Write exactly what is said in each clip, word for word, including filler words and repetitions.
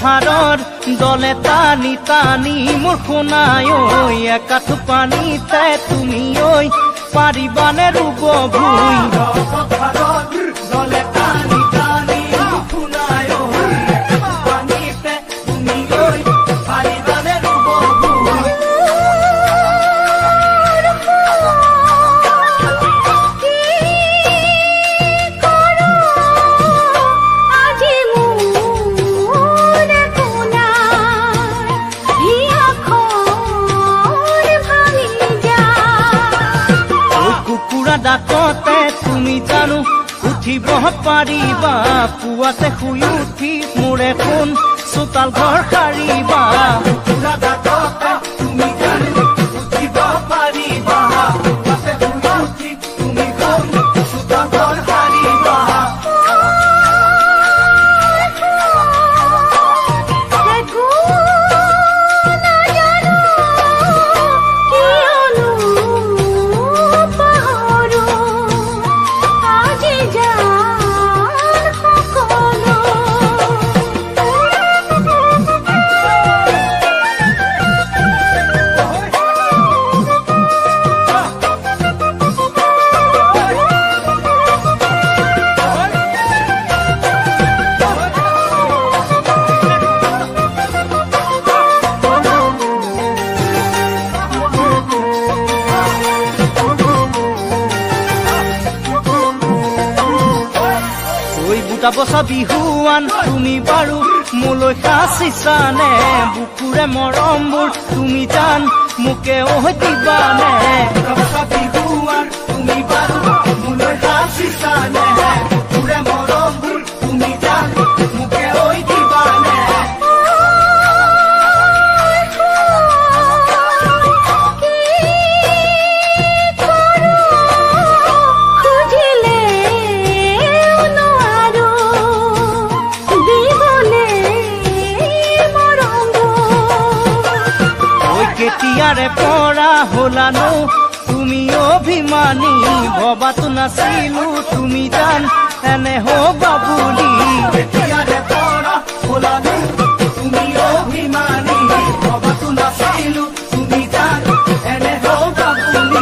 পথাৰৰ দলে টানি টানি মোৰ সোণাই ঐ একাঠু পানীতে তুমি ঐ পাৰিবানে ৰুব ভুই ডাকতে তুমি জানো উঠিব পাৰিবা পুৱাতে শুই উঠি মোৰ এখন চোতাল ঘৰ সাৰিবা ডাকতে তুমি জানো উঠিব পাৰিবা পুৱাতে শুই উঠি তুমি চোতাল ঘৰ সাৰিবা বছা বিহুৱান তুমি বাৰু মোলৈ সাঁচিছানে বুকুৰে মৰমবোৰ তুমি জান মোকে ঐ দিবানে বছা বিহুৱান তুমি বাৰু মোলৈ সাঁচিছানে বুকুৰে মৰমবোৰ তুমি জান মোকে ঐ দিবানে কেতিয়াৰে পৰা হলানো তুমি অভিমানী ভবাতো নাছিলো তুমি জান এনে হবা বুলি কেতিয়াৰে পৰা হলানো তুমি অভিমানী ভবাতো নাছিলো তুমি জান এনে হবা বুলি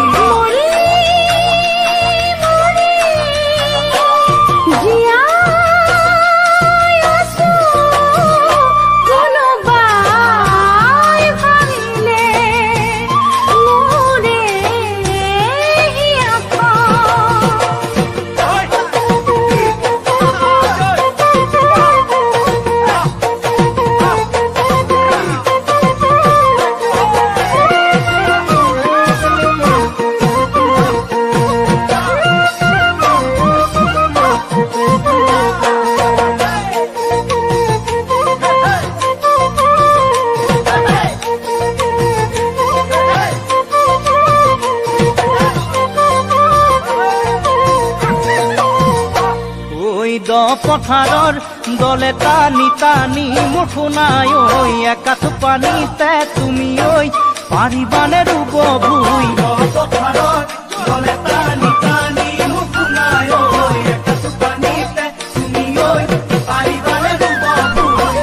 পথাৰৰ দলে টানি টানি মোৰ সোণাই ঐ একাঠু পানীতে তুমি ঐ পাৰিবানে ৰুব ভুই পথাৰৰ দলে টানি টানি মোৰ সোণাই ঐ একাঠু পানীতে তুমি ঐ পাৰিবানে ৰুব ভুই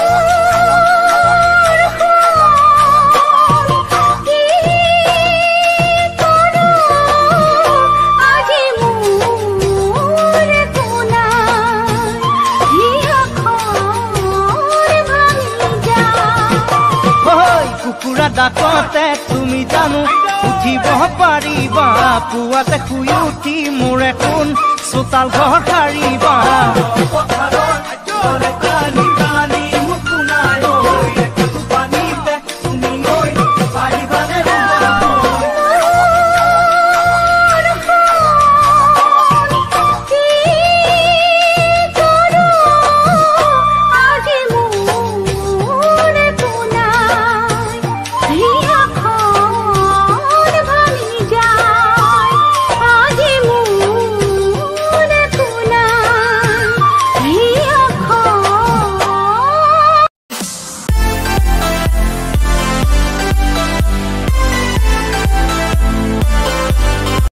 কুকুৰা ডাকতে তুমি জানো উঠিব পাৰিবা পুৱাতে শুই উঠি মোৰ এখন চোতাল ঘৰ সাৰিবা